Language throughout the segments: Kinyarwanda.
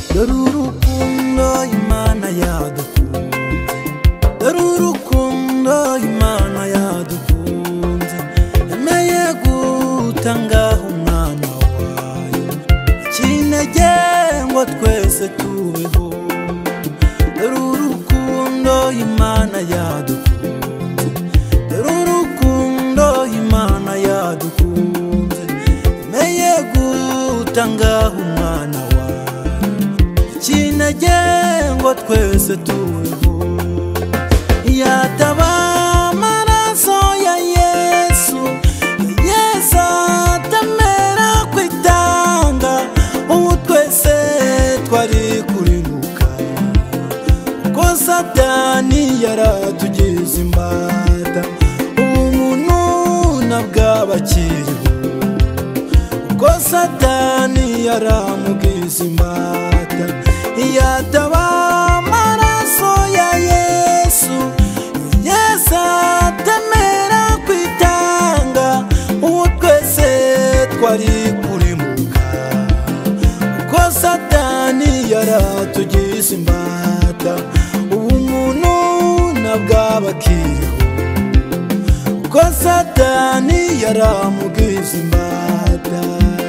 dore urukundo Imana yadukunze, dore urukundo Imana yadukunze, yemeye gutanga umwana wayo ikinege ngo twese tubeho. Dore urukundo Imana yadukunze, dore urukundo Imana yadukunze, yemeye gutanga umwana wayo ikinege ngo twese tubeho. Yataba amaraso ya Yesu, Yesu atamera kwitanga, ubu twese twari kurimuka, ko Satani yaratugize imbata, umuntu nabwabakiriho, ko Satani yaramugize imbata. Yataba amaraso ya Yesu, Yesu atemera kwitanga, ubu twese twari kurimuka, ko Satani yaratugize imbata, umuntu nabwabakiriho, ko Satani yaramugize imbata.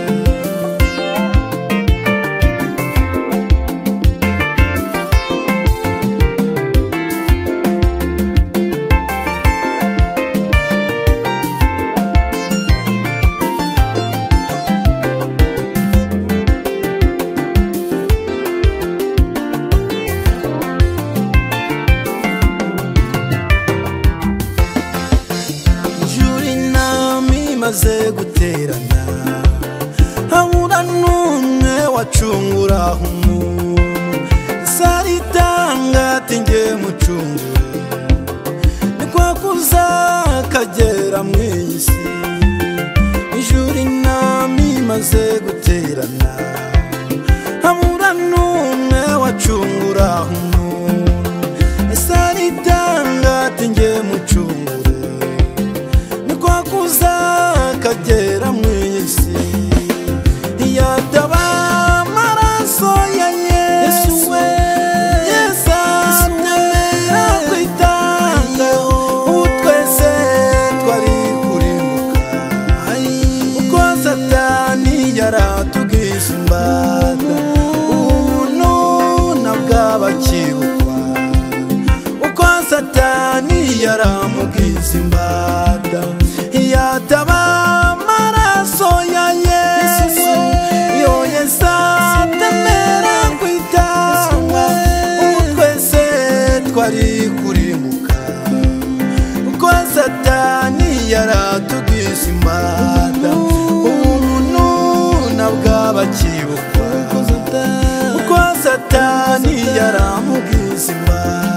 Maze guterana habura n'umwe wacungura umuntu, saritanga ati nge mucungura, niko kuza kagera mu isi. Ijuru inama imaze guterana habura n'umwe wacungura umuntu, saritanga ati nge mucungura, niko kuza kagera mu isi. Yataba amaraso ya Yesu, Yesu atemera kwitanga, ubu twese twari kurimuka, uko Satani yaratugize imbata, ubuntu nabwabakirwa, uko Satani yaramugize imbata. Yataba amaraso ya Yesu, yo Yesu atemera kwitanga, ubu twese twari kurimuka, uko Satani yaratugize imbata, ubuntu nabwabakirwa, uko Satani yaramugize imbata.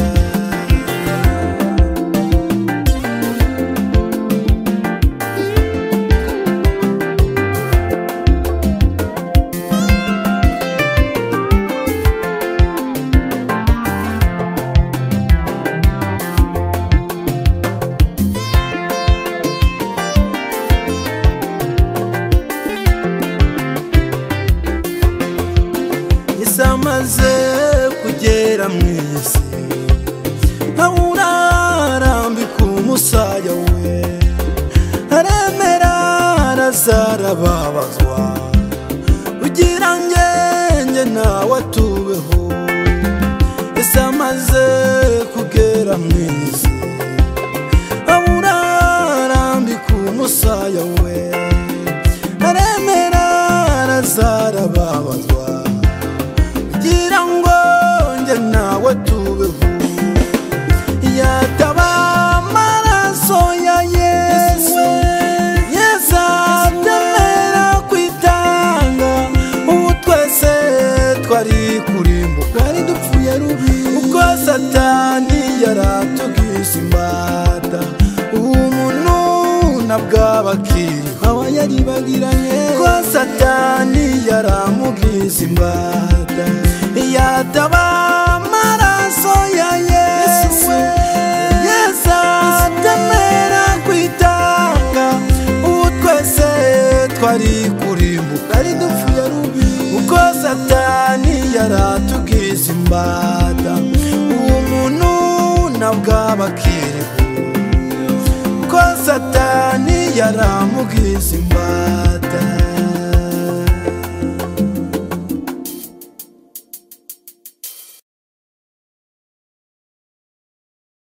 Amaze kugera mu isi habura arambika umusaya we, aremera arazarababazwa, ugira ngenge nawe atubeho. Ese amaze kugera mu isi habura arambika umusaya we, aremera arazarababazwa, kugira ngo nge nawe tubeho. Yataba amaraso ya Yesu, Yesu atemera kwitanga, ubu twese twari kurimbuka, twari dupfuye rubi, uko Satani yaratugize imbata, umuntu nabwabakiriho, aba yaribagiranye, ko Satani yaramugize imbata. Yataba amaraso ya Yesu, Yesu atemera kwitanga, ubu twese twari kuri kurimbuka ari dupfuye rubi uko satani yaratugize imbata umuntu nabwo abakiriho uko satani yaramugize imbata